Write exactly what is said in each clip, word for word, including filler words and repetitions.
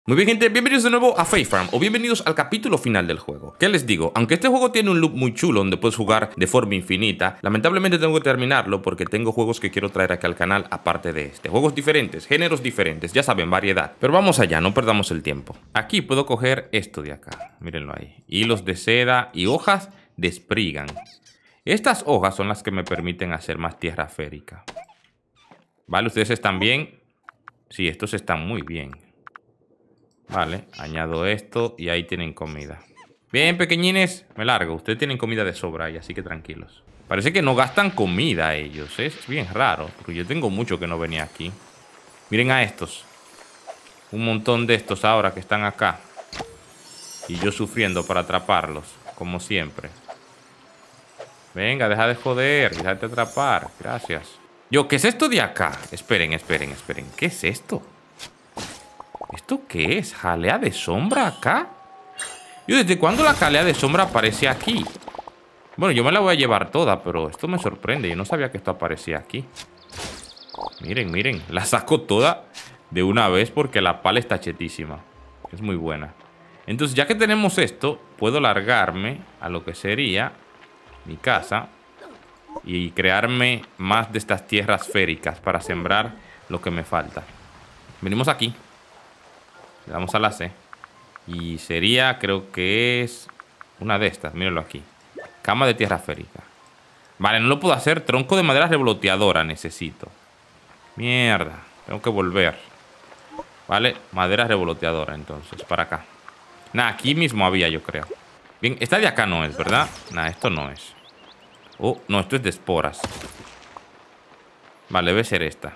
Muy bien, gente, bienvenidos de nuevo a Faith Farm o bienvenidos al capítulo final del juego. ¿Qué les digo? Aunque este juego tiene un loop muy chulo donde puedes jugar de forma infinita, lamentablemente tengo que terminarlo porque tengo juegos que quiero traer aquí al canal aparte de este. Juegos diferentes, géneros diferentes, ya saben, variedad. Pero vamos allá, no perdamos el tiempo. Aquí puedo coger esto de acá, mírenlo ahí. Hilos de seda y hojas de Spriggan. Estas hojas son las que me permiten hacer más tierra férica. Vale, ustedes están bien. Sí, estos están muy bien. Vale, añado esto y ahí tienen comida. Bien, pequeñines, me largo. Ustedes tienen comida de sobra ahí, así que tranquilos. Parece que no gastan comida ellos, ¿eh? Es bien raro, porque yo tengo mucho que no venía aquí. Miren a estos. Un montón de estos ahora que están acá. Y yo sufriendo para atraparlos, como siempre. Venga, deja de joder, déjate atrapar. Gracias. Yo, ¿qué es esto de acá? Esperen, esperen, esperen. ¿Qué es esto? ¿Esto qué es? ¿Jalea de sombra acá? Yo, ¿desde cuándo la jalea de sombra aparece aquí? Bueno, yo me la voy a llevar toda, pero esto me sorprende. Yo no sabía que esto aparecía aquí. Miren, miren. La saco toda de una vez porque la pala está chetísima. Es muy buena. Entonces, ya que tenemos esto, puedo largarme a lo que sería mi casa y crearme más de estas tierras féricas para sembrar lo que me falta. Venimos aquí. Le damos a la C. Y sería, creo que es una de estas, mírenlo aquí. Cama de tierra férica. Vale, no lo puedo hacer. Tronco de madera revoloteadora necesito. Mierda, tengo que volver. Vale, madera revoloteadora entonces, para acá. Nah, aquí mismo había, yo creo. Bien, esta de acá no es, ¿verdad? Nah, esto no es. Oh, no, esto es de esporas. Vale, debe ser esta.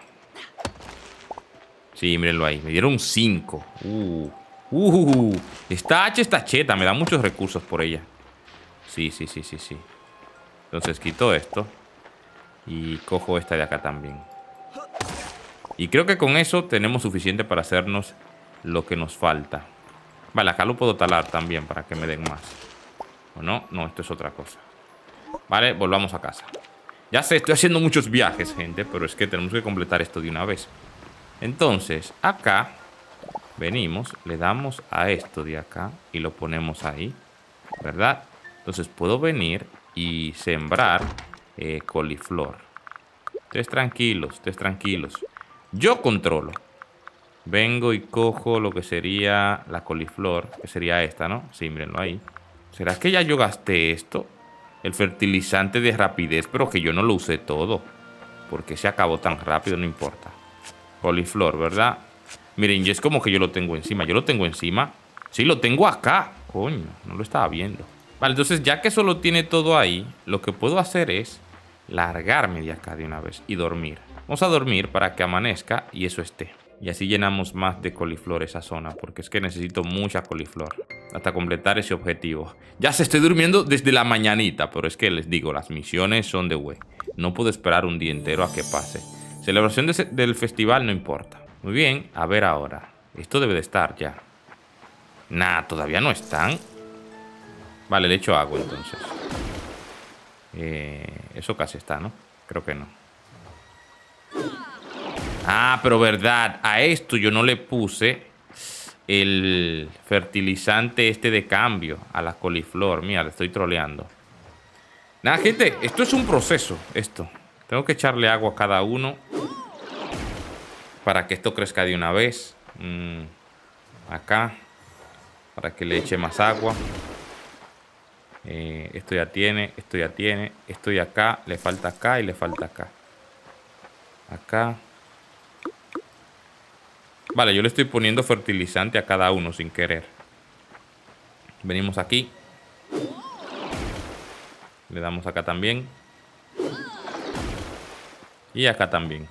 Sí, mírenlo ahí. Me dieron cinco. Uh. Uh. Esta H está cheta. Me da muchos recursos por ella. Sí, sí, sí, sí, sí. Entonces quito esto. Y cojo esta de acá también. Y creo que con eso tenemos suficiente para hacernos lo que nos falta. Vale, acá lo puedo talar también para que me den más. ¿O no? No, esto es otra cosa. Vale, volvamos a casa. Ya sé, estoy haciendo muchos viajes, gente. Pero es que tenemos que completar esto de una vez. Entonces, acá venimos, le damos a esto de acá y lo ponemos ahí, ¿verdad? Entonces puedo venir y sembrar eh, coliflor. Ustedes tranquilos, ustedes tranquilos. Yo controlo. Vengo y cojo lo que sería la coliflor, que sería esta, ¿no? Sí, mírenlo ahí. ¿Será que ya yo gasté esto? El fertilizante de rapidez, pero que yo no lo usé todo. ¿Por qué se acabó tan rápido? No importa. Coliflor, ¿verdad? Miren, y es como que yo lo tengo encima. Yo lo tengo encima. Sí, lo tengo acá. Coño, no lo estaba viendo. Vale, entonces ya que eso lo tiene todo ahí, lo que puedo hacer es largarme de acá de una vez y dormir. Vamos a dormir para que amanezca y eso esté. Y así llenamos más de coliflor esa zona, porque es que necesito mucha coliflor hasta completar ese objetivo. Ya se estoy durmiendo desde la mañanita, pero es que les digo, las misiones son de güey. No puedo esperar un día entero a que pase. Celebración de del festival no importa. Muy bien, a ver ahora. Esto debe de estar ya. Nah, todavía no están. Vale, le echo agua entonces. Eh, eso casi está, ¿no? Creo que no. Ah, pero verdad. A esto yo no le puse el fertilizante este de cambio a la coliflor. Mira, le estoy troleando. Nada, gente, esto es un proceso. Esto. Tengo que echarle agua a cada uno para que esto crezca de una vez. Mm, acá. Para que le eche más agua. Eh, esto ya tiene, esto ya tiene. Esto y acá. Le falta acá y le falta acá. Acá. Vale, yo le estoy poniendo fertilizante a cada uno sin querer. Venimos aquí. Le damos acá también. Y acá también.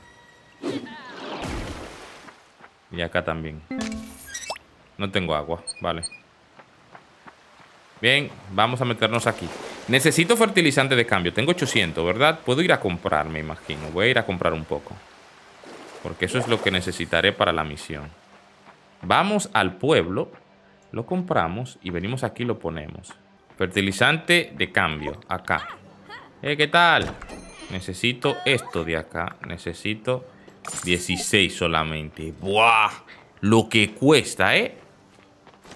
Y acá también. No tengo agua, vale. Bien, vamos a meternos aquí. Necesito fertilizante de cambio. Tengo ochocientos, ¿verdad? Puedo ir a comprar, me imagino. Voy a ir a comprar un poco. Porque eso es lo que necesitaré para la misión. Vamos al pueblo. Lo compramos y venimos aquí y lo ponemos. Fertilizante de cambio, acá. Eh, ¿qué tal? Necesito esto de acá. Necesito dieciséis solamente. ¡Buah! Lo que cuesta, ¿eh?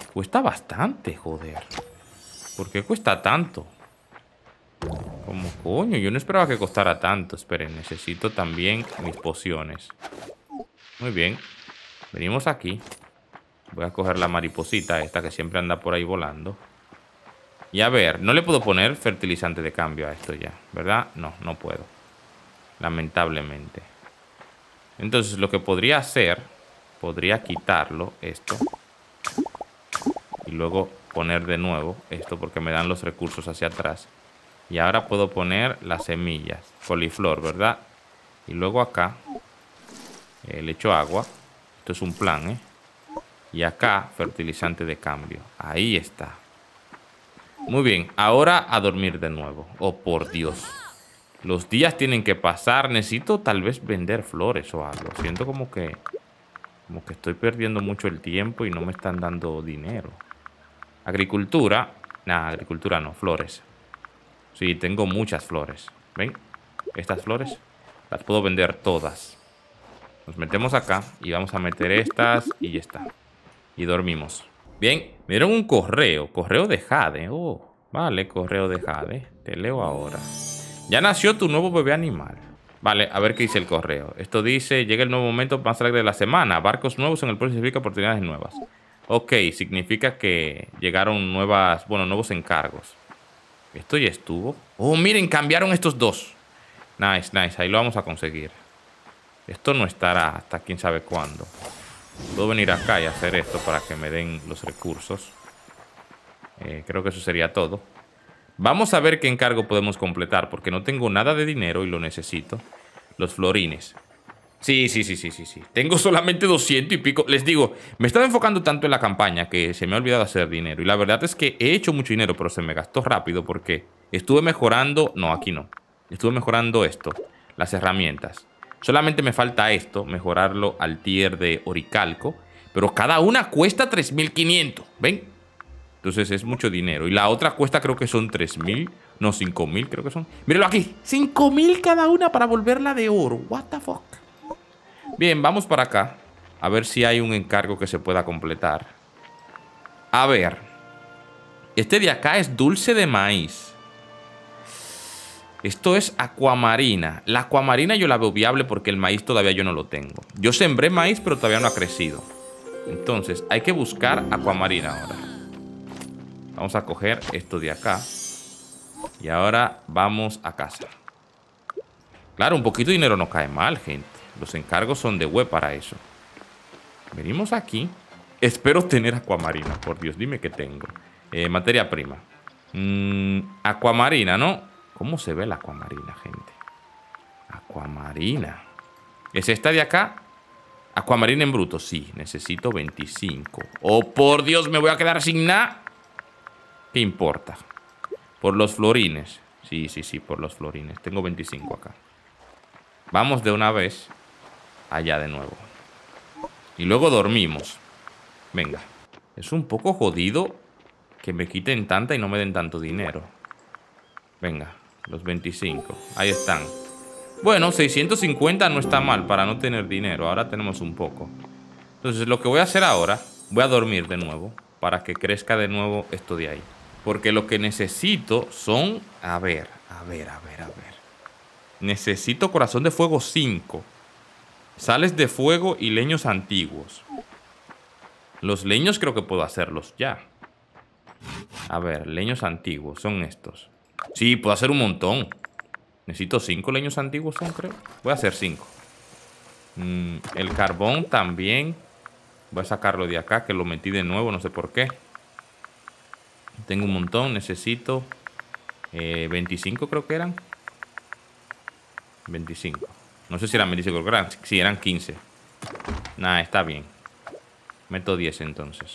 Cuesta bastante, joder. ¿Por qué cuesta tanto? Como coño, yo no esperaba que costara tanto. Esperen, necesito también mis pociones. Muy bien. Venimos aquí. Voy a coger la mariposita esta que siempre anda por ahí volando. Y a ver, no le puedo poner fertilizante de cambio a esto ya, ¿verdad? No, no puedo. Lamentablemente. Entonces lo que podría hacer, podría quitarlo, esto. Y luego poner de nuevo esto porque me dan los recursos hacia atrás. Y ahora puedo poner las semillas, coliflor, ¿verdad? Y luego acá eh, le echo agua. Esto es un plan, ¿eh? Y acá fertilizante de cambio. Ahí está. Muy bien, ahora a dormir de nuevo. Oh, por Dios. Los días tienen que pasar. Necesito tal vez vender flores o algo. Siento como que Como que estoy perdiendo mucho el tiempo y no me están dando dinero. Agricultura. Nah, agricultura no, flores. Sí, tengo muchas flores. ¿Ven? Estas flores las puedo vender todas. Nos metemos acá y vamos a meter estas y ya está. Y dormimos. Bien, me dieron un correo. Correo de Jade. Oh, vale, correo de Jade. Te leo ahora. Ya nació tu nuevo bebé animal. Vale, a ver qué dice el correo. Esto dice, llega el nuevo momento más alegre de la semana. Barcos nuevos en el puerto significa oportunidades nuevas. Ok, significa que llegaron nuevas, bueno, nuevos encargos. ¿Esto ya estuvo? Oh, miren, cambiaron estos dos. Nice, nice, ahí lo vamos a conseguir. Esto no estará hasta quién sabe cuándo. Puedo venir acá y hacer esto para que me den los recursos. Eh, creo que eso sería todo. Vamos a ver qué encargo podemos completar, porque no tengo nada de dinero y lo necesito. Los florines. Sí, sí, sí, sí, sí, sí. Tengo solamente doscientos y pico. Les digo, me estaba enfocando tanto en la campaña que se me ha olvidado hacer dinero. Y la verdad es que he hecho mucho dinero, pero se me gastó rápido porque estuve mejorando... No, aquí no. Estuve mejorando esto, las herramientas. Solamente me falta esto, mejorarlo al tier de oricalco. Pero cada una cuesta tres mil quinientos. ¿Ven? Entonces es mucho dinero. Y la otra cuesta creo que son tres mil. No, cinco mil creo que son. Mírenlo aquí. cinco mil cada una para volverla de oro. What the fuck. Bien, vamos para acá. A ver si hay un encargo que se pueda completar. A ver. Este de acá es dulce de maíz. Esto es acuamarina. La acuamarina yo la veo viable porque el maíz todavía yo no lo tengo. Yo sembré maíz pero todavía no ha crecido. Entonces hay que buscar acuamarina ahora. Vamos a coger esto de acá. Y ahora vamos a casa. Claro, un poquito de dinero no cae mal, gente. Los encargos son de web para eso. Venimos aquí. Espero tener acuamarina. Por Dios, dime que tengo. Eh, materia prima. Mm, acuamarina, ¿no? ¿Cómo se ve la acuamarina, gente? Acuamarina. ¿Es esta de acá? Acuamarina en bruto. Sí, necesito veinticinco. Oh, por Dios, me voy a quedar sin nada. ¿Qué importa? Por los florines. Sí, sí, sí, por los florines. Tengo veinticinco acá. Vamos de una vez allá de nuevo. Y luego dormimos. Venga. Es un poco jodido que me quiten tanta y no me den tanto dinero. Venga, los veinticinco. Ahí están. Bueno, seiscientos cincuenta no está mal para no tener dinero. Ahora tenemos un poco. Entonces lo que voy a hacer ahora, voy a dormir de nuevo para que crezca de nuevo esto de ahí. Porque lo que necesito son... A ver, a ver, a ver, a ver. Necesito corazón de fuego cinco. Sales de fuego y leños antiguos. Los leños creo que puedo hacerlos ya. A ver, leños antiguos son estos. Sí, puedo hacer un montón. Necesito cinco leños antiguos son, creo. Voy a hacer cinco. Mm, el carbón también. Voy a sacarlo de acá, que lo metí de nuevo, no sé por qué. Tengo un montón, necesito eh, veinticinco creo que eran. veinticinco. No sé si eran veinticinco, creo que eran, sí, eran quince. Nah, está bien. Meto diez entonces.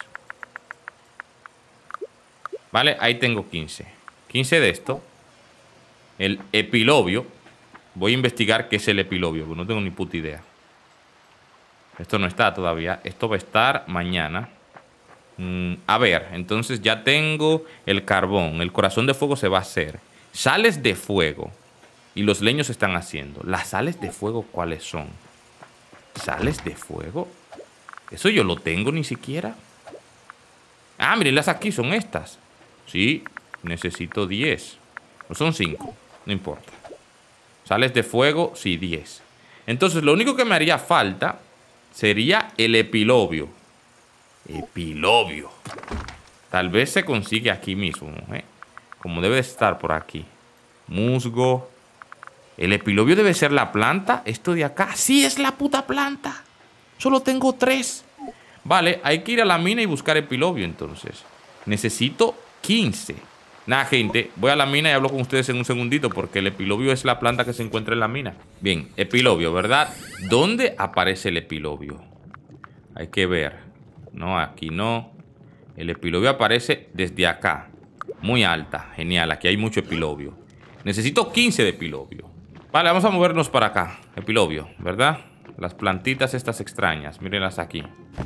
Vale, ahí tengo quince. quince de esto. El epilobio. Voy a investigar qué es el epilobio, porque no tengo ni puta idea. Esto no está todavía. Esto va a estar mañana. Mm, a ver, entonces ya tengo el carbón. El corazón de fuego se va a hacer. Sales de fuego. Y los leños se están haciendo. ¿Las sales de fuego cuáles son? ¿Sales de fuego? Eso yo lo tengo ni siquiera. Ah, mírenlas aquí, son estas. Sí, necesito diez. No son cinco, no importa. Sales de fuego, sí, diez. Entonces, lo único que me haría falta sería el epilobio. Epilobio. Tal vez se consigue aquí mismo, ¿eh? Como debe de estar por aquí. Musgo. El epilobio debe ser la planta. Esto de acá. Sí, es la puta planta. Solo tengo tres. Vale, hay que ir a la mina y buscar epilobio entonces. Necesito quince. Nada, gente, voy a la mina y hablo con ustedes en un segundito porque el epilobio es la planta que se encuentra en la mina. Bien, epilobio, ¿verdad? ¿Dónde aparece el epilobio? Hay que ver. No, aquí no. El epilobio aparece desde acá. Muy alta, genial, aquí hay mucho epilobio. Necesito quince de epilobio. Vale, vamos a movernos para acá. Epilobio, ¿verdad? Las plantitas estas extrañas, mírenlas aquí.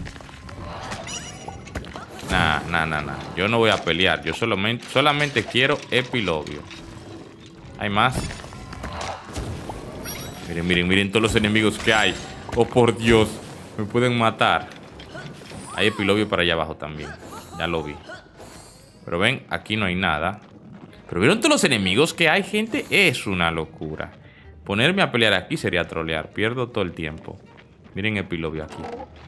Nah, nah, nah, nah. Yo no voy a pelear. Yo solamente, solamente quiero epilobio. ¿Hay más? Miren, miren, miren todos los enemigos que hay. Oh, por Dios. Me pueden matar. Hay epilobio para allá abajo también. Ya lo vi. Pero ven, aquí no hay nada. Pero ¿vieron todos los enemigos que hay, gente? Es una locura. Ponerme a pelear aquí sería trolear. Pierdo todo el tiempo. Miren epilobio aquí.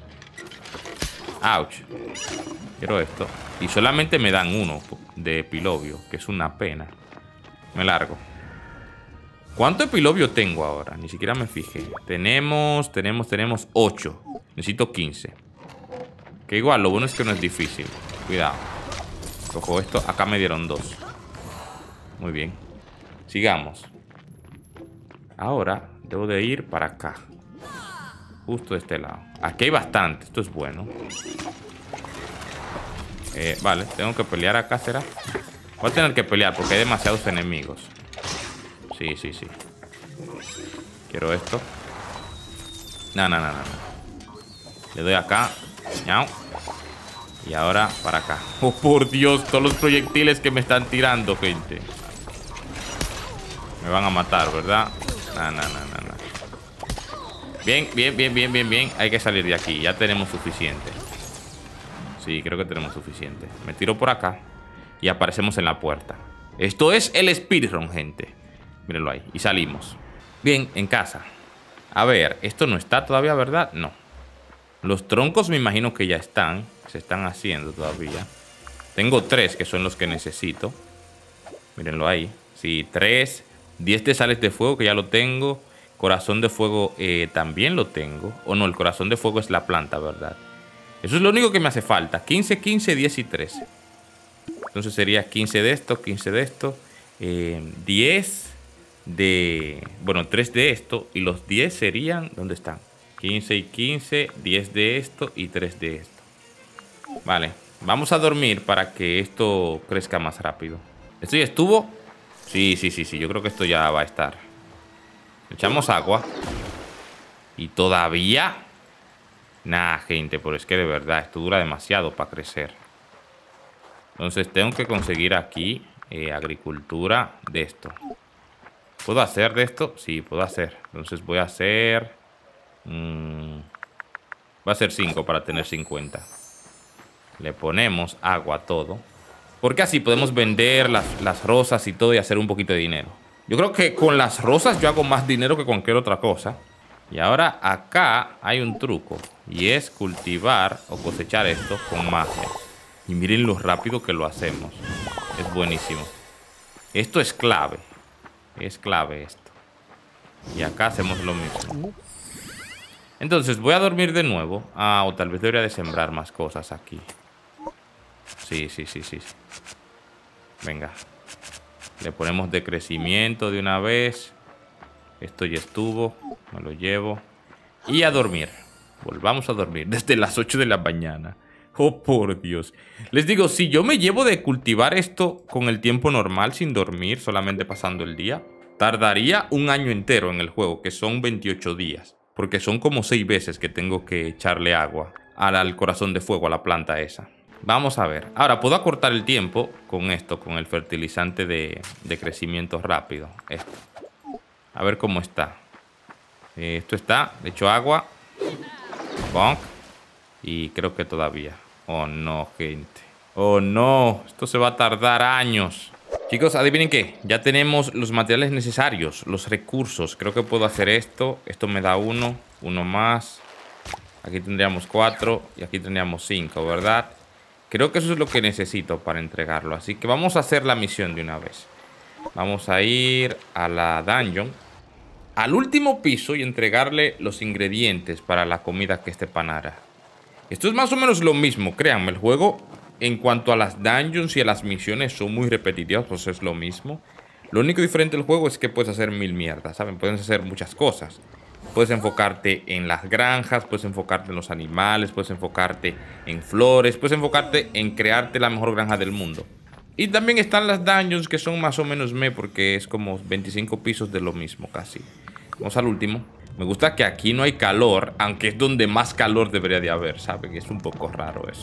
Ouch. Quiero esto. Y solamente me dan uno de epilobio, que es una pena. Me largo. ¿Cuánto epilobio tengo ahora? Ni siquiera me fijé. Tenemos, tenemos, tenemos ocho. Necesito quince. Que igual, lo bueno es que no es difícil. Cuidado. Cojo esto. Acá me dieron dos. Muy bien. Sigamos. Ahora debo de ir para acá. Justo de este lado. Aquí hay bastante. Esto es bueno. Eh, vale, tengo que pelear acá, ¿será? Voy a tener que pelear porque hay demasiados enemigos. Sí, sí, sí. Quiero esto. No, no, no, no. Le doy acá. Ñau. Y ahora para acá. Oh, por Dios, todos los proyectiles que me están tirando, gente. Me van a matar, ¿verdad? No, no, no, no, no. Bien, bien, bien, bien, bien, bien. Hay que salir de aquí. Ya tenemos suficiente. Sí, creo que tenemos suficiente. Me tiro por acá y aparecemos en la puerta. Esto es el speedrun, gente. Mírenlo ahí. Y salimos. Bien, en casa. A ver, esto no está todavía, ¿verdad? No. Los troncos me imagino que ya están. Se están haciendo todavía. Tengo tres que son los que necesito. Mírenlo ahí. Sí, tres. diez de sales de fuego que ya lo tengo. Corazón de fuego eh, también lo tengo. O no, el corazón de fuego es la planta, ¿verdad? Eso es lo único que me hace falta. quince, quince, diez y trece. Entonces sería quince de esto, quince de esto. Eh, diez de... Bueno, tres de esto. Y los diez serían... ¿Dónde están? quince y quince, diez de esto y tres de esto. Vale. Vamos a dormir para que esto crezca más rápido. ¿Esto ya estuvo? Sí, sí, sí, sí. Yo creo que esto ya va a estar. Echamos agua. Y todavía... Nah, gente, pero es que de verdad esto dura demasiado para crecer. Entonces tengo que conseguir aquí eh, agricultura de esto. ¿Puedo hacer de esto? Sí, puedo hacer. Entonces voy a hacer... Mmm, voy a hacer cinco para tener cincuenta. Le ponemos agua a todo. Porque así podemos vender las, las rosas y todo y hacer un poquito de dinero. Yo creo que con las rosas yo hago más dinero que cualquier otra cosa. Y ahora acá hay un truco. Y es cultivar o cosechar esto con magia. Y miren lo rápido que lo hacemos. Es buenísimo. Esto es clave. Es clave esto. Y acá hacemos lo mismo. Entonces voy a dormir de nuevo. Ah, o tal vez debería de sembrar más cosas aquí. Sí, sí, sí, sí. Venga. Le ponemos de crecimiento de una vez. Esto ya estuvo. Me lo llevo. Y a dormir. Volvamos a dormir desde las ocho de la mañana. Oh, por Dios. Les digo, si yo me llevo de cultivar esto con el tiempo normal, sin dormir, solamente pasando el día, tardaría un año entero en el juego, que son veintiocho días. Porque son como seis veces que tengo que echarle agua al, al corazón de fuego, a la planta esa. Vamos a ver. Ahora, puedo acortar el tiempo con esto, con el fertilizante de, de crecimiento rápido. Esto. A ver cómo está. Eh, esto está, le echo agua. Bonk. Y creo que todavía. Oh, no, gente. Oh, no. Esto se va a tardar años. Chicos, adivinen qué. Ya tenemos los materiales necesarios, los recursos. Creo que puedo hacer esto. Esto me da uno, uno más. Aquí tendríamos cuatro y aquí tendríamos cinco, ¿verdad? Creo que eso es lo que necesito para entregarlo. Así que vamos a hacer la misión de una vez. Vamos a ir a la dungeon, al último piso, y entregarle los ingredientes para la comida que este panara. Esto es más o menos lo mismo, créanme. El juego, en cuanto a las dungeons y a las misiones, son muy repetitivas, pues es lo mismo. Lo único diferente del juego es que puedes hacer mil mierdas, ¿saben? Puedes hacer muchas cosas. Puedes enfocarte en las granjas, puedes enfocarte en los animales, puedes enfocarte en flores, puedes enfocarte en crearte la mejor granja del mundo. Y también están las dungeons, que son más o menos me, porque es como veinticinco pisos de lo mismo casi. Vamos al último. Me gusta que aquí no hay calor, aunque es donde más calor debería de haber, ¿saben? Es un poco raro eso.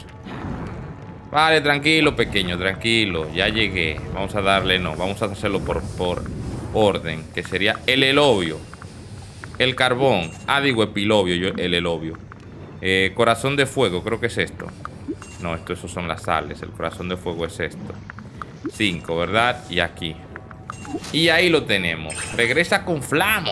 Vale, tranquilo, pequeño, tranquilo. Ya llegué. Vamos a darle, no, vamos a hacerlo por, por orden, que sería el elobio. El carbón. Ah, digo epilobio, yo el elobio. Eh, corazón de fuego, creo que es esto. No, esto, esos son las sales. El corazón de fuego es esto. Cinco, ¿verdad? Y aquí. Y ahí lo tenemos. Regresa con Flamo.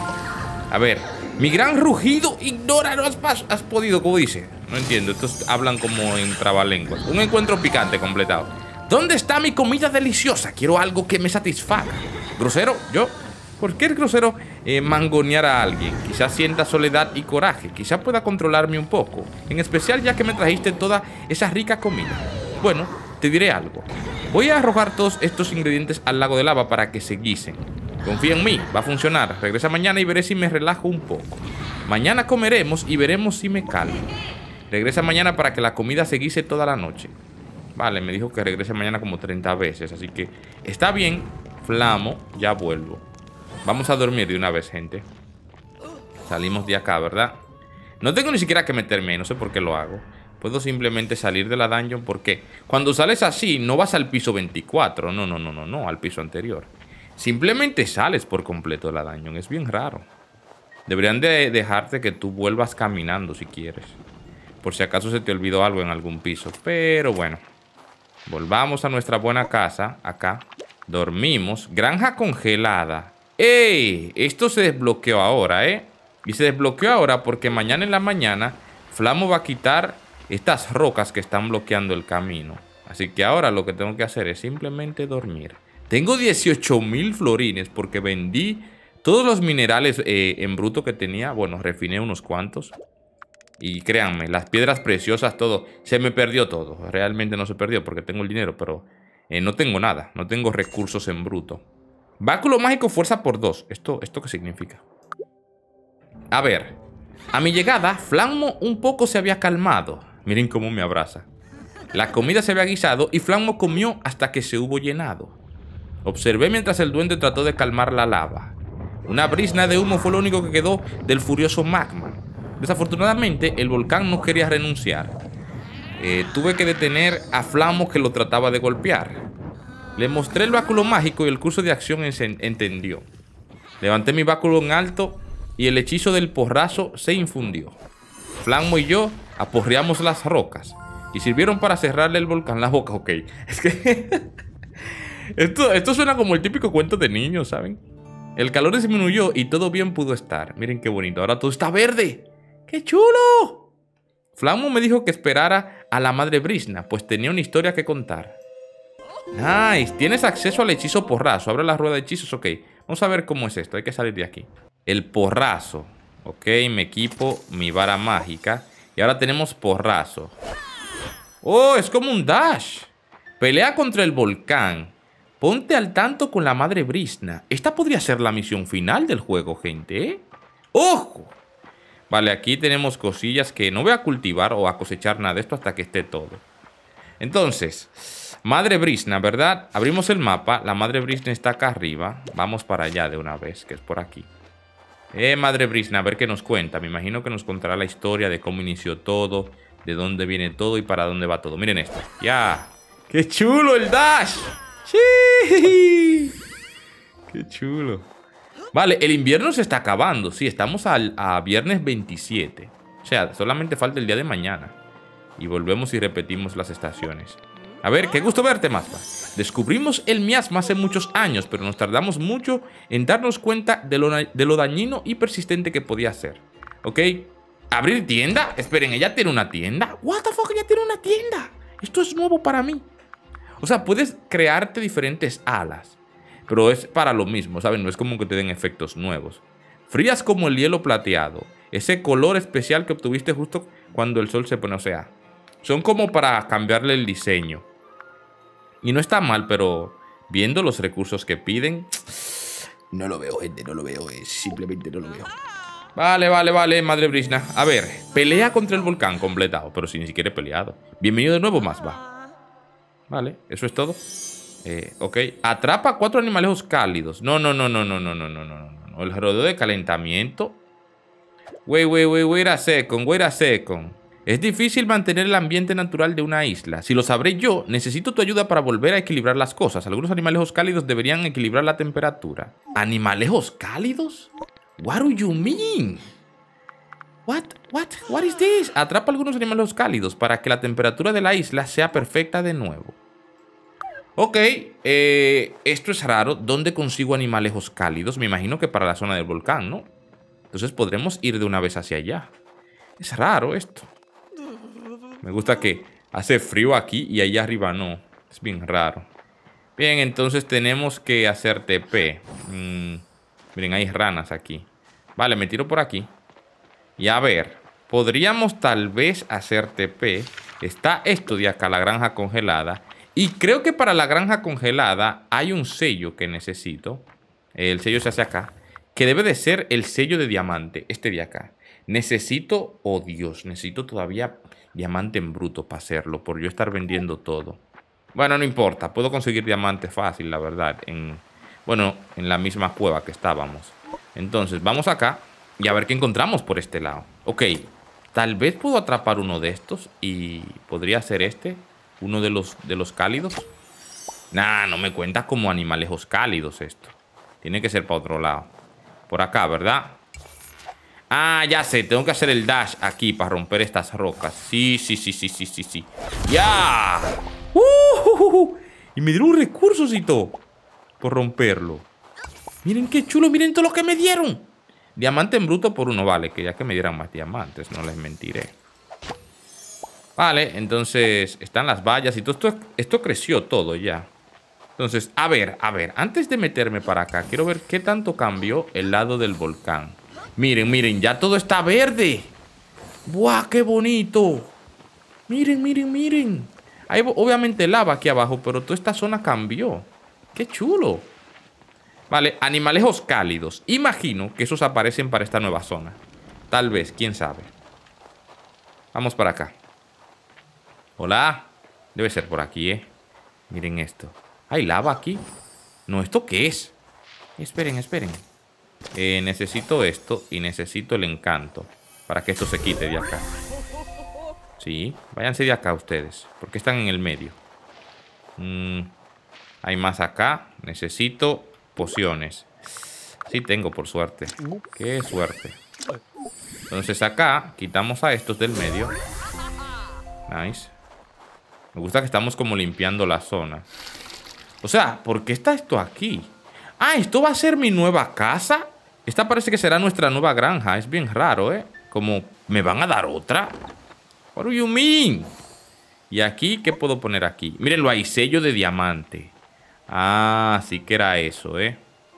A ver. Mi gran rugido ignora. No has, has podido, como dice. No entiendo. Estos hablan como en trabalenguas. Un encuentro picante completado. ¿Dónde está mi comida deliciosa? Quiero algo que me satisfaga. ¿Grosero? ¿Yo? ¿Por qué es grosero eh, mangonear a alguien? Quizás sienta soledad y coraje. Quizás pueda controlarme un poco. En especial ya que me trajiste toda esa rica comida. Bueno, te diré algo. Voy a arrojar todos estos ingredientes al lago de lava para que se guisen. Confía en mí, va a funcionar. Regresa mañana y veré si me relajo un poco. Mañana comeremos y veremos si me calmo. Regresa mañana para que la comida se guise toda la noche. Vale, me dijo que regrese mañana como treinta veces. Así que está bien, Flamo, ya vuelvo. Vamos a dormir de una vez, gente. Salimos de acá, ¿verdad? No tengo ni siquiera que meterme, no sé por qué lo hago. Puedo simplemente salir de la dungeon porque cuando sales así no vas al piso veinticuatro. No, no, no, no, no, al piso anterior. Simplemente sales por completo de la dungeon. Es bien raro. Deberían de dejarte que tú vuelvas caminando si quieres. Por si acaso se te olvidó algo en algún piso. Pero bueno. Volvamos a nuestra buena casa. Acá. Dormimos. Granja congelada. ¡Ey! Esto se desbloqueó ahora, ¿eh? Y se desbloqueó ahora porque mañana en la mañana Flamo va a quitar estas rocas que están bloqueando el camino. Así que ahora lo que tengo que hacer es simplemente dormir. Tengo dieciocho mil florines porque vendí todos los minerales eh, en bruto que tenía. Bueno, refiné unos cuantos. Y créanme, las piedras preciosas, todo. Se me perdió todo. Realmente no se perdió porque tengo el dinero, pero eh, no tengo nada. No tengo recursos en bruto. Báculo mágico fuerza por dos. ¿Esto, ¿Esto qué significa? A ver. A mi llegada, Flamo un poco se había calmado. Miren cómo me abraza. La comida se había guisado y Flamo comió hasta que se hubo llenado. Observé mientras el duende trató de calmar la lava. Una brisna de humo fue lo único que quedó del furioso magma. Desafortunadamente, el volcán no quería renunciar. Eh, tuve que detener a Flamo que lo trataba de golpear. Le mostré el báculo mágico y el curso de acción entendió. Levanté mi báculo en alto y el hechizo del porrazo se infundió. Flamo y yo aporreamos las rocas y sirvieron para cerrarle el volcán la boca. Ok, es que esto, esto suena como el típico cuento de niños, ¿saben? El calor disminuyó y todo bien pudo estar. Miren qué bonito, ahora todo está verde. ¡Qué chulo! Flamo me dijo que esperara a la madre Brisna, pues tenía una historia que contar. Nice, tienes acceso al hechizo porrazo. Abre la rueda de hechizos, ok. Vamos a ver cómo es esto, hay que salir de aquí. El porrazo. Ok, me equipo mi vara mágica. Y ahora tenemos porrazo. Oh, es como un dash. Pelea contra el volcán. Ponte al tanto con la madre Brisna. Esta podría ser la misión final del juego, gente, ¿eh? ¡Ojo! Vale, aquí tenemos cosillas que no voy a cultivar o a cosechar nada de esto hasta que esté todo. Entonces, madre Brisna, ¿verdad? Abrimos el mapa. La madre Brisna está acá arriba. Vamos para allá de una vez, que es por aquí. Eh, madre Brisna, a ver qué nos cuenta. Me imagino que nos contará la historia de cómo inició todo, de dónde viene todo y para dónde va todo. Miren esto. ¡Ya! ¡Qué chulo el dash! ¡Sí! ¡Qué chulo! Vale, el invierno se está acabando. Sí, estamos al, a viernes veintisiete. O sea, solamente falta el día de mañana. Y volvemos y repetimos las estaciones. A ver, qué gusto verte, Mazba. Descubrimos el miasma hace muchos años, pero nos tardamos mucho en darnos cuenta de lo, de lo dañino y persistente que podía ser. ¿Ok? ¿Abrir tienda? Esperen, ¿ella tiene una tienda? What the fuck, ella tiene una tienda. Esto es nuevo para mí. O sea, puedes crearte diferentes alas, pero es para lo mismo, ¿saben? No es como que te den efectos nuevos. Frías como el hielo plateado. Ese color especial que obtuviste justo cuando el sol se pone, o sea, son como para cambiarle el diseño. Y no está mal, pero viendo los recursos que piden, no lo veo, gente, no lo veo, simplemente no lo veo. Vale, vale, vale, Madre Brisna. A ver, pelea contra el volcán completado, pero si ni siquiera he peleado. Bienvenido de nuevo, Mazba. Vale, eso es todo. Eh, ok, atrapa cuatro animalejos cálidos. No, no, no, no, no, no, no, no, no, no. El rodeo de calentamiento. Wait, wait, wait, wait a second, wait a second. Es difícil mantener el ambiente natural de una isla. Si lo sabré yo, necesito tu ayuda para volver a equilibrar las cosas. Algunos animalejos cálidos deberían equilibrar la temperatura. ¿Animalejos cálidos? What do you mean? What? What? What is this? Atrapa algunos animalejos cálidos para que la temperatura de la isla sea perfecta de nuevo. Ok, eh, esto es raro. ¿Dónde consigo animalejos cálidos? Me imagino que para la zona del volcán, ¿no? Entonces podremos ir de una vez hacia allá. Es raro esto. Me gusta que hace frío aquí y allá arriba no. Es bien raro. Bien, entonces tenemos que hacer T P. Mm, miren, hay ranas aquí. Vale, me tiro por aquí. Y a ver, podríamos tal vez hacer T P. Está esto de acá, la granja congelada. Y creo que para la granja congelada hay un sello que necesito. El sello se hace acá. Que debe de ser el sello de diamante. Este de acá. Necesito, oh Dios, necesito todavía diamante en bruto para hacerlo. Por yo estar vendiendo todo. Bueno, no importa. Puedo conseguir diamante fácil, la verdad. En, bueno, en la misma cueva que estábamos. Entonces, vamos acá. Y a ver qué encontramos por este lado. Ok. Tal vez puedo atrapar uno de estos. Y podría ser este. Uno de los, de los cálidos. Nah, no me cuenta como animalejos cálidos esto. Tiene que ser para otro lado. Por acá, ¿verdad? Ah, ya sé, tengo que hacer el dash aquí para romper estas rocas. Sí, sí, sí, sí, sí, sí, sí. ¡Ya! ¡Uh, uh, uh, uh! Y me dieron un recursosito por romperlo. Miren qué chulo, miren todo lo que me dieron. Diamante en bruto por uno, vale. Que ya que me dieran más diamantes, no les mentiré. Vale, entonces están las vallas y todo esto, esto creció todo ya. Entonces, a ver, a ver, antes de meterme para acá, quiero ver qué tanto cambió el lado del volcán. Miren, miren, ya todo está verde. ¡Buah, qué bonito! Miren, miren, miren. Hay obviamente lava aquí abajo, pero toda esta zona cambió. ¡Qué chulo! Vale, animalejos cálidos. Imagino que esos aparecen para esta nueva zona. Tal vez, quién sabe. Vamos para acá. Hola. Debe ser por aquí, ¿eh? Miren esto. ¿Hay lava aquí? No, ¿esto qué es? Esperen, esperen. Eh, necesito esto y necesito el encanto para que esto se quite de acá. Sí, váyanse de acá ustedes. Porque están en el medio. Mm, hay más acá. Necesito pociones. Sí tengo, por suerte. Qué suerte. Entonces acá quitamos a estos del medio. Nice. Me gusta que estamos como limpiando la zona. O sea, ¿por qué está esto aquí? Ah, ¿esto va a ser mi nueva casa? Esta parece que será nuestra nueva granja. Es bien raro, ¿eh? Como, ¿me van a dar otra? What do you mean? Y aquí, ¿qué puedo poner aquí? Mírenlo ahí, sello de diamante. Ah, sí que era eso, ¿eh?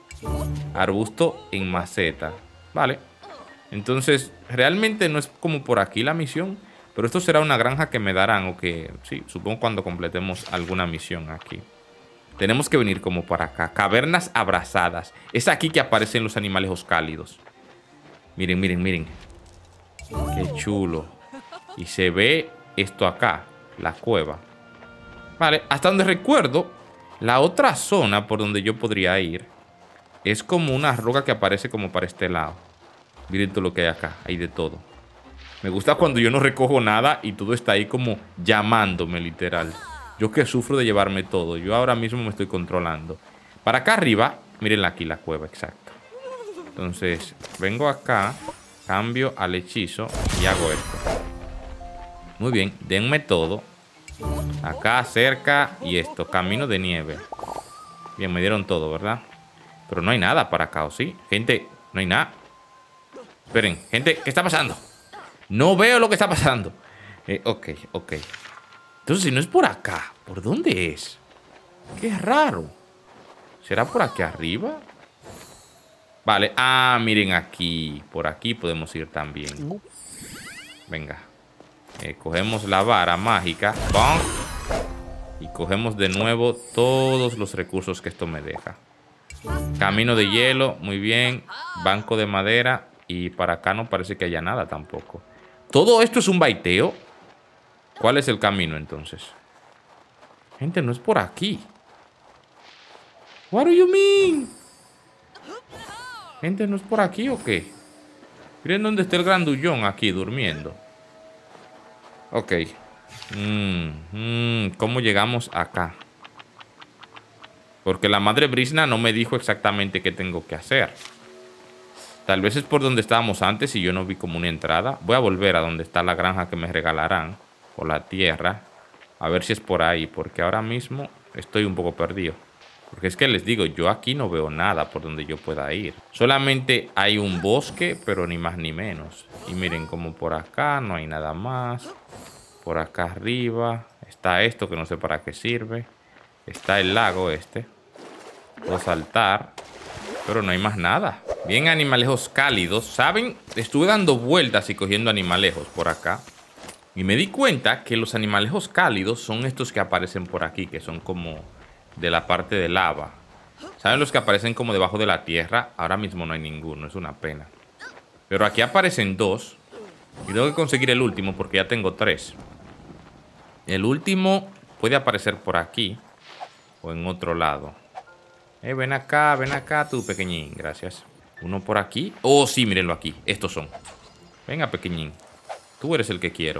Arbusto en maceta. Vale. Entonces, realmente no es como por aquí la misión. Pero esto será una granja que me darán. O que, sí, supongo cuando completemos alguna misión aquí. Tenemos que venir como para acá. Cavernas abrasadas. Es aquí que aparecen los animalejos cálidos. Miren, miren, miren. Qué chulo. Y se ve esto acá. La cueva. Vale, hasta donde recuerdo, la otra zona por donde yo podría ir es como una roca que aparece como para este lado. Miren todo lo que hay acá. Hay de todo. Me gusta cuando yo no recojo nada y todo está ahí como llamándome, literal. Yo que sufro de llevarme todo. Yo ahora mismo me estoy controlando. Para acá arriba, miren aquí la cueva, exacto. Entonces, vengo acá, cambio al hechizo y hago esto. Muy bien, denme todo. Acá, cerca. Y esto, camino de nieve. Bien, me dieron todo, ¿verdad? Pero no hay nada para acá, ¿o sí? Gente, no hay nada. Esperen, gente, ¿qué está pasando? No veo lo que está pasando. Eh, ok, ok. Entonces, si no es por acá, ¿por dónde es? Qué raro. ¿Será por aquí arriba? Vale, ah, miren aquí. Por aquí podemos ir también. Venga. Eh, cogemos la vara mágica. ¡Bum! Y cogemos de nuevo todos los recursos que esto me deja. Camino de hielo, muy bien. Banco de madera. Y para acá no parece que haya nada tampoco. ¿Todo esto es un baiteo? ¿Cuál es el camino entonces? Gente, no es por aquí. What do you mean? Gente, ¿no es por aquí o qué? Miren dónde está el grandullón aquí durmiendo. Ok. Mm, mm, ¿Cómo llegamos acá? Porque la madre Brisna no me dijo exactamente qué tengo que hacer. Tal vez es por donde estábamos antes y yo no vi como una entrada. Voy a volver a donde está la granja que me regalarán. O la tierra. A ver si es por ahí. Porque ahora mismo estoy un poco perdido. Porque es que les digo, yo aquí no veo nada por donde yo pueda ir. Solamente hay un bosque, pero ni más ni menos. Y miren, como por acá no hay nada más. Por acá arriba está esto que no sé para qué sirve. Está el lago este. Puedo saltar. Pero no hay más nada. Bien, animalejos cálidos. ¿Saben? Estuve dando vueltas y cogiendo animalejos por acá. Y me di cuenta que los animalejos cálidos son estos que aparecen por aquí. Que son como de la parte de lava. ¿Saben los que aparecen como debajo de la tierra? Ahora mismo no hay ninguno. Es una pena. Pero aquí aparecen dos. Y tengo que conseguir el último porque ya tengo tres. El último puede aparecer por aquí. O en otro lado. Eh, ven acá, ven acá tú, pequeñín. Gracias. Uno por aquí. Oh, sí, mírenlo aquí. Estos son. Venga, pequeñín. Tú eres el que quiero.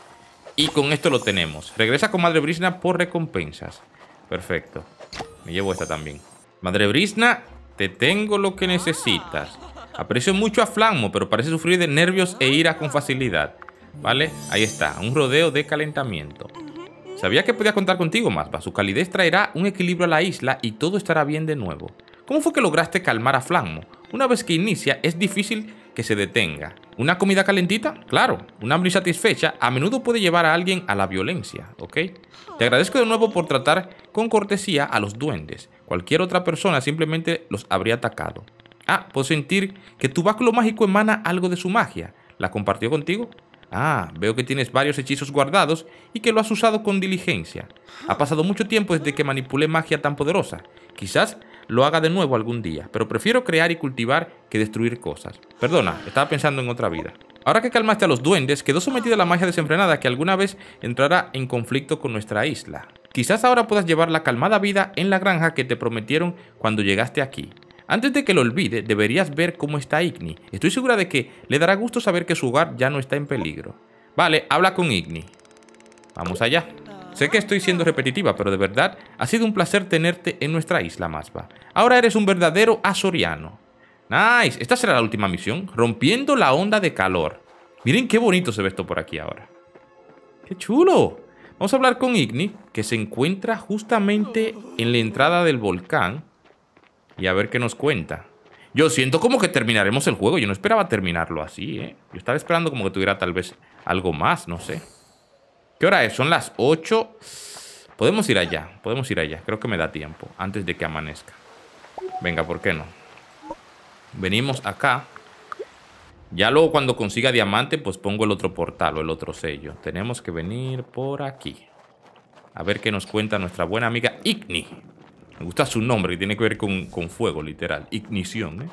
Y con esto lo tenemos. Regresa con Madre Brisna por recompensas. Perfecto. Me llevo esta también. Madre Brisna, te tengo lo que necesitas. Aprecio mucho a Flammo, pero parece sufrir de nervios e ira con facilidad. ¿Vale? Ahí está. Un rodeo de calentamiento. Sabía que podía contar contigo, Masba. Su calidez traerá un equilibrio a la isla y todo estará bien de nuevo. ¿Cómo fue que lograste calmar a Flammo? Una vez que inicia, es difícil que se detenga. ¿Una comida calentita? Claro. Una hambre insatisfecha a menudo puede llevar a alguien a la violencia, ¿ok? Te agradezco de nuevo por tratar con cortesía a los duendes. Cualquier otra persona simplemente los habría atacado. Ah, puedo sentir que tu báculo mágico emana algo de su magia. ¿La compartió contigo? Ah, veo que tienes varios hechizos guardados y que lo has usado con diligencia. Ha pasado mucho tiempo desde que manipulé magia tan poderosa. Quizás lo haga de nuevo algún día, pero prefiero crear y cultivar que destruir cosas. Perdona, estaba pensando en otra vida. Ahora que calmaste a los duendes, quedó sometida a la magia desenfrenada que alguna vez entrará en conflicto con nuestra isla. Quizás ahora puedas llevar la calmada vida en la granja que te prometieron cuando llegaste aquí. Antes de que lo olvide, deberías ver cómo está Igni. Estoy segura de que le dará gusto saber que su hogar ya no está en peligro. Vale, habla con Igni. Vamos allá. Sé que estoy siendo repetitiva, pero de verdad ha sido un placer tenerte en nuestra isla, Masba. Ahora eres un verdadero azoriano. Nice. Esta será la última misión. Rompiendo la onda de calor. Miren qué bonito se ve esto por aquí ahora. ¡Qué chulo! Vamos a hablar con Igni, que se encuentra justamente en la entrada del volcán. Y a ver qué nos cuenta. Yo siento como que terminaremos el juego. Yo no esperaba terminarlo así, ¿eh? Yo estaba esperando como que tuviera tal vez algo más, no sé. ¿Qué hora es? Son las ocho. Podemos ir allá, podemos ir allá. Creo que me da tiempo, antes de que amanezca. Venga, ¿por qué no? Venimos acá. Ya luego cuando consiga diamante, pues pongo el otro portal o el otro sello. Tenemos que venir por aquí. A ver qué nos cuenta nuestra buena amiga Igni. Me gusta su nombre, que tiene que ver con, con fuego, literal. Ignición, ¿eh?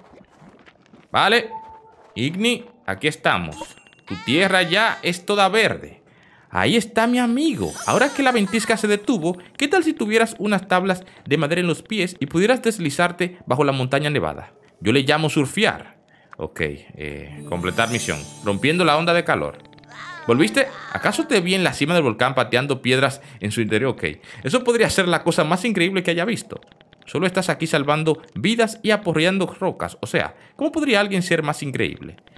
Vale. Igni, aquí estamos. Tu tierra ya es toda verde. Ahí está mi amigo. Ahora que la ventisca se detuvo, ¿qué tal si tuvieras unas tablas de madera en los pies y pudieras deslizarte bajo la montaña nevada? Yo le llamo surfear. Ok, eh, completar misión. Rompiendo la onda de calor. ¿Volviste? ¿Acaso te vi en la cima del volcán pateando piedras en su interior? Ok. Eso podría ser la cosa más increíble que haya visto. Solo estás aquí salvando vidas y aporreando rocas. O sea, ¿cómo podría alguien ser más increíble?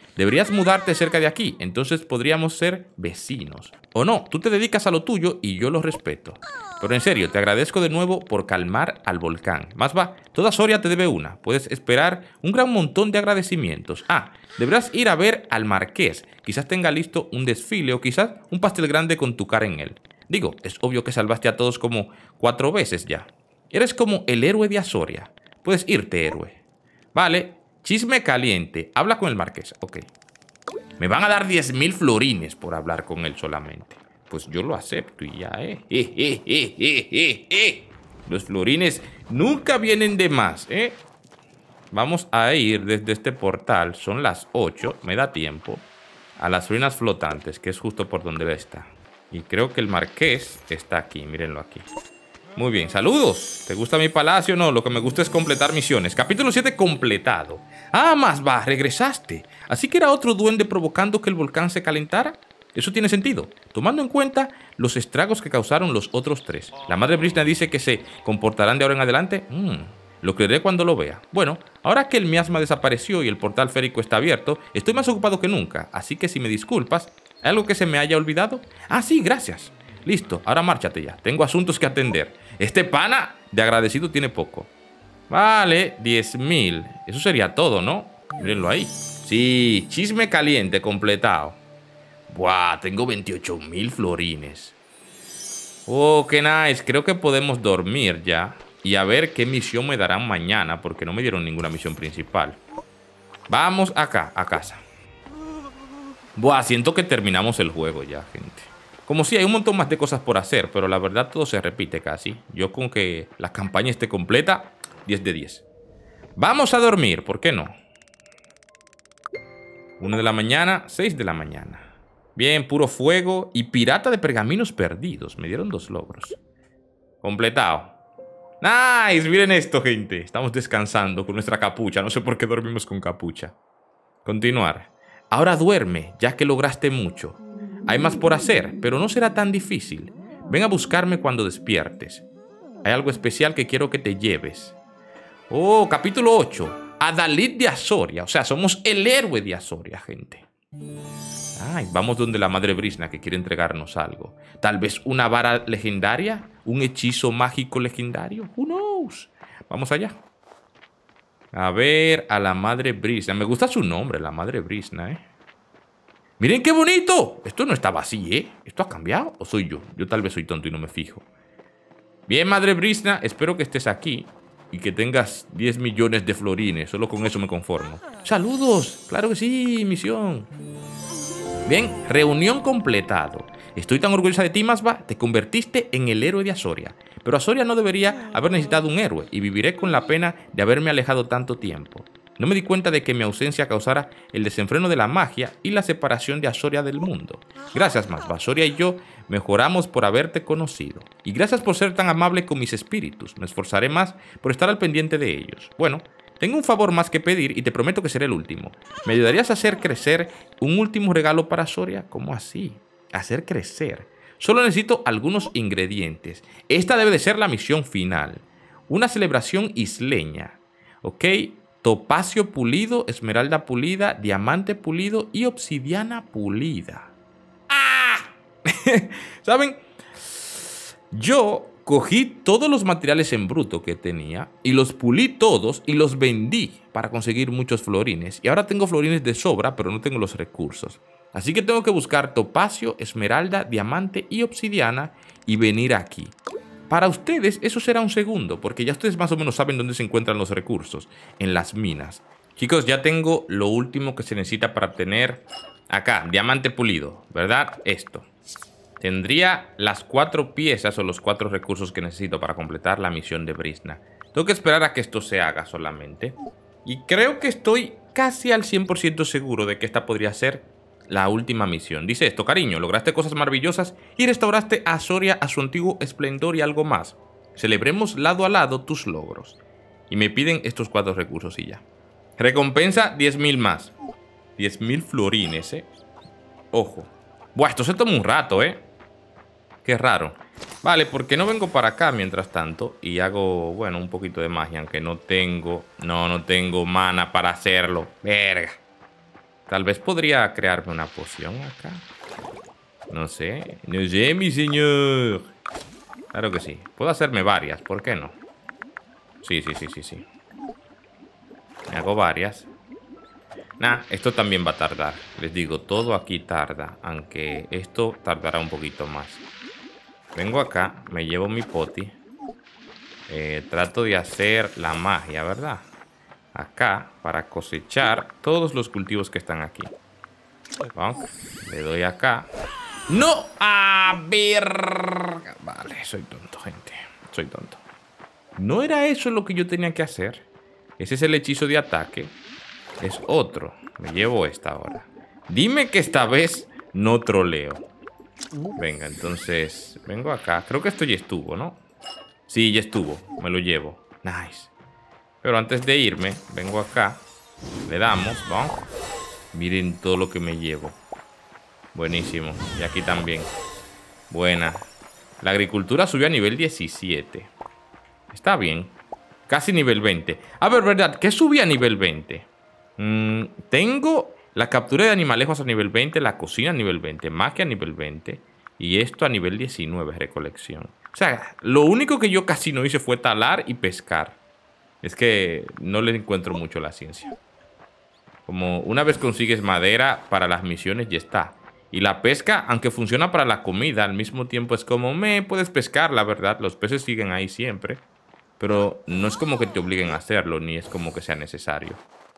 Deberías mudarte cerca de aquí, entonces podríamos ser vecinos. O no, tú te dedicas a lo tuyo y yo lo respeto. Pero en serio, te agradezco de nuevo por calmar al volcán. Más va, toda Soria te debe una. Puedes esperar un gran montón de agradecimientos. Ah, deberás ir a ver al marqués. Quizás tenga listo un desfile o quizás un pastel grande con tu cara en él. Digo, es obvio que salvaste a todos como cuatro veces ya. Eres como el héroe de Asoria. Puedes irte, héroe. Vale, chisme caliente. Habla con el marqués. Ok. Me van a dar diez mil florines por hablar con él solamente. Pues yo lo acepto y ya, ¿eh? Eh, eh, eh, eh, eh, eh. Los florines nunca vienen de más, ¿eh? Vamos a ir desde este portal. Son las ocho, me da tiempo. A las ruinas flotantes, que es justo por donde él está. Y creo que el marqués está aquí, mírenlo aquí. Muy bien, saludos. ¿Te gusta mi palacio? No, lo que me gusta es completar misiones. Capítulo siete completado. Ah, más va, regresaste. Así que era otro duende provocando que el volcán se calentara. Eso tiene sentido, tomando en cuenta los estragos que causaron los otros tres. La madre Brisna dice que se comportarán de ahora en adelante. Mm, lo creeré cuando lo vea. Bueno, ahora que el miasma desapareció y el portal férico está abierto, estoy más ocupado que nunca. Así que si me disculpas, ¿hay algo que se me haya olvidado? Ah, sí, gracias. Listo, ahora márchate ya. Tengo asuntos que atender. Este pana de agradecido tiene poco. Vale, diez mil. Eso sería todo, ¿no? Mírenlo ahí. Sí, chisme caliente completado. Buah, tengo veintiocho mil florines. Oh, qué nice. Creo que podemos dormir ya. Y a ver qué misión me darán mañana, porque no me dieron ninguna misión principal. Vamos acá, a casa. Buah, siento que terminamos el juego ya, gente. Como si hay un montón más de cosas por hacer, pero la verdad todo se repite casi. Yo con que la campaña esté completa, diez de diez. Vamos a dormir, ¿por qué no? una de la mañana, seis de la mañana. Bien, puro fuego y pirata de pergaminos perdidos. Me dieron dos logros. Completado. Nice, miren esto, gente. Estamos descansando con nuestra capucha. No sé por qué dormimos con capucha. Continuar. Ahora duerme, ya que lograste mucho. Hay más por hacer, pero no será tan difícil. Ven a buscarme cuando despiertes. Hay algo especial que quiero que te lleves. Oh, capítulo ocho. Adalid de Asoria. O sea, somos el héroe de Asoria, gente. Ay, vamos donde la madre Brisna que quiere entregarnos algo. Tal vez una vara legendaria, un hechizo mágico legendario. Who knows? Vamos allá. A ver, a la madre Brisna. Me gusta su nombre, la madre Brisna, ¿eh? ¡Miren qué bonito! Esto no estaba así, ¿eh? ¿Esto ha cambiado o soy yo? Yo tal vez soy tonto y no me fijo. Bien, madre Brisna, espero que estés aquí y que tengas diez millones de florines. Solo con eso me conformo. ¡Saludos! ¡Claro que sí! Misión. Bien, reunión completado. Estoy tan orgullosa de ti, Masva. Te convertiste en el héroe de Asoria. Pero Asoria no debería haber necesitado un héroe y viviré con la pena de haberme alejado tanto tiempo. No me di cuenta de que mi ausencia causara el desenfreno de la magia y la separación de Asoria del mundo. Gracias, Masva. Asoria y yo mejoramos por haberte conocido. Y gracias por ser tan amable con mis espíritus. Me esforzaré más por estar al pendiente de ellos. Bueno, tengo un favor más que pedir y te prometo que seré el último. ¿Me ayudarías a hacer crecer un último regalo para Asoria? ¿Cómo así? Hacer crecer. Solo necesito algunos ingredientes. Esta debe de ser la misión final. Una celebración isleña. ¿Ok? Topacio pulido, esmeralda pulida, diamante pulido y obsidiana pulida. ¡Ah! ¿Saben? Yo cogí todos los materiales en bruto que tenía y los pulí todos y los vendí para conseguir muchos florines. Y ahora tengo florines de sobra, pero no tengo los recursos. Así que tengo que buscar topacio, esmeralda, diamante y obsidiana y venir aquí. Para ustedes eso será un segundo, porque ya ustedes más o menos saben dónde se encuentran los recursos, en las minas. Chicos, ya tengo lo último que se necesita para obtener acá, diamante pulido, ¿verdad? Esto. Tendría las cuatro piezas o los cuatro recursos que necesito para completar la misión de Brisna. Tengo que esperar a que esto se haga solamente. Y creo que estoy casi al cien por ciento seguro de que esta podría ser la última misión. Dice esto: cariño, lograste cosas maravillosas y restauraste a Asoria a su antiguo esplendor y algo más. Celebremos lado a lado tus logros. Y me piden estos cuatro recursos y ya. Recompensa diez mil más. diez mil florines, ¿eh? Ojo. Buah, esto se toma un rato, ¿eh? Qué raro. Vale, ¿por qué no vengo para acá mientras tanto? Y hago, bueno, un poquito de magia, aunque no tengo... No, no tengo mana para hacerlo. Verga. Tal vez podría crearme una poción acá. No sé. No sé, mi señor. Claro que sí. Puedo hacerme varias. ¿Por qué no? Sí, sí, sí, sí, sí. Me hago varias. Nah, esto también va a tardar. Les digo, todo aquí tarda. Aunque esto tardará un poquito más. Vengo acá. Me llevo mi poti. Eh, trato de hacer la magia, ¿verdad? Acá, para cosechar todos los cultivos que están aquí. ¿No? Le doy acá. ¡No! A ver. Vale, soy tonto, gente. Soy tonto. ¿No era eso lo que yo tenía que hacer? Ese es el hechizo de ataque. Es otro. Me llevo esta ahora. Dime que esta vez no troleo. Venga, entonces vengo acá. Creo que esto ya estuvo, ¿no? Sí, ya estuvo. Me lo llevo. Nice. Pero antes de irme, vengo acá. Le damos, ¿no? Miren todo lo que me llevo. Buenísimo. Y aquí también. Buena. La agricultura subió a nivel diecisiete. Está bien. Casi nivel veinte. A ver, ¿verdad? ¿Qué subí a nivel veinte? Mm, tengo la captura de animalejos a nivel veinte, la cocina a nivel veinte, magia a nivel veinte y esto a nivel diecinueve, recolección. O sea, lo único que yo casi no hice fue talar y pescar. Es que no le encuentro mucho la ciencia. Como una vez consigues madera para las misiones, ya está. Y la pesca, aunque funciona para la comida, al mismo tiempo es como, me puedes pescar, la verdad. Los peces siguen ahí siempre. Pero no es como que te obliguen a hacerlo, ni es como que sea necesario.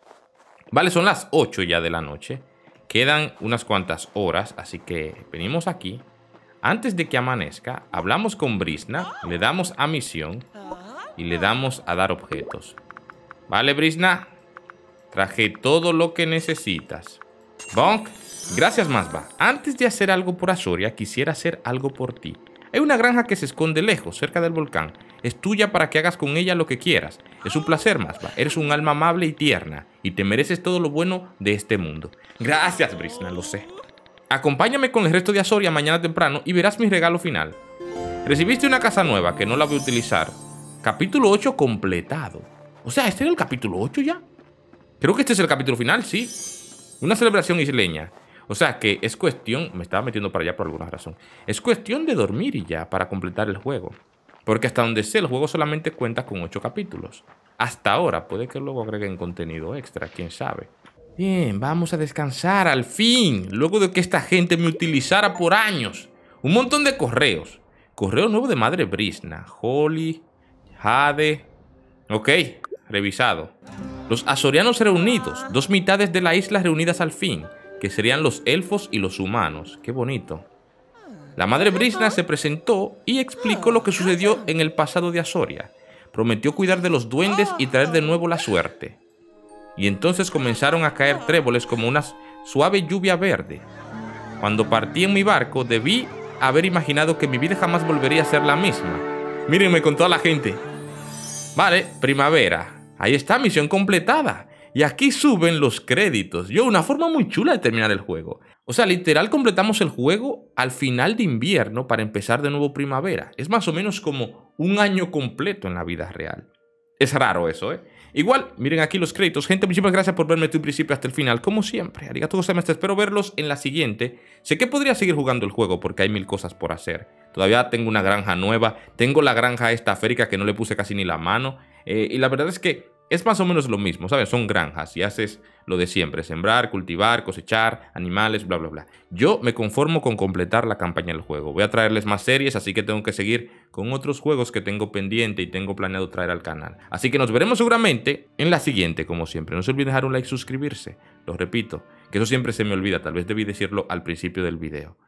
Vale, son las ocho ya de la noche. Quedan unas cuantas horas, así que venimos aquí. Antes de que amanezca, hablamos con Brisna, le damos a misión y le damos a dar objetos. Vale, Brisna. Traje todo lo que necesitas. Bonk. Gracias, Masba. Antes de hacer algo por Asoria, quisiera hacer algo por ti. Hay una granja que se esconde lejos, cerca del volcán. Es tuya para que hagas con ella lo que quieras. Es un placer, Masba. Eres un alma amable y tierna. Y te mereces todo lo bueno de este mundo. Gracias, Brisna, lo sé. Acompáñame con el resto de Asoria mañana temprano y verás mi regalo final. Recibiste una casa nueva que no la voy a utilizar. Capítulo ocho completado. O sea, ¿este era el capítulo ocho ya? Creo que este es el capítulo final, sí. Una celebración isleña. O sea que es cuestión... Me estaba metiendo para allá por alguna razón. Es cuestión de dormir y ya para completar el juego. Porque hasta donde sé, el juego solamente cuenta con ocho capítulos. Hasta ahora. Puede que luego agreguen contenido extra, quién sabe. Bien, vamos a descansar al fin. Luego de que esta gente me utilizara por años. Un montón de correos. Correo nuevo de Madre Brisna. Holly, Jade. Ok, revisado. Los azorianos reunidos. Dos mitades de la isla reunidas al fin. Que serían los elfos y los humanos. Qué bonito. La Madre Brisna se presentó y explicó lo que sucedió en el pasado de Asoria. Prometió cuidar de los duendes y traer de nuevo la suerte. Y entonces comenzaron a caer tréboles como una suave lluvia verde. Cuando partí en mi barco, debí haber imaginado que mi vida jamás volvería a ser la misma. Mírenme con toda la gente. Vale, primavera. Ahí está, misión completada. Y aquí suben los créditos. Yo, una forma muy chula de terminar el juego. O sea, literal completamos el juego al final de invierno para empezar de nuevo primavera. Es más o menos como un año completo en la vida real. Es raro eso, ¿eh? Igual, miren aquí los créditos. Gente, muchísimas gracias por verme desde el principio hasta el final. Como siempre, arigato gozaimasu. Espero verlos en la siguiente. Sé que podría seguir jugando el juego porque hay mil cosas por hacer. Todavía tengo una granja nueva. Tengo la granja esta férica que no le puse casi ni la mano. Eh, y la verdad es que es más o menos lo mismo, ¿sabes? Son granjas y haces lo de siempre. Sembrar, cultivar, cosechar, animales, bla, bla, bla. Yo me conformo con completar la campaña del juego. Voy a traerles más series, así que tengo que seguir con otros juegos que tengo pendiente y tengo planeado traer al canal. Así que nos veremos seguramente en la siguiente, como siempre. No se olviden dejar un like y suscribirse. Lo repito, que eso siempre se me olvida. Tal vez debí decirlo al principio del video.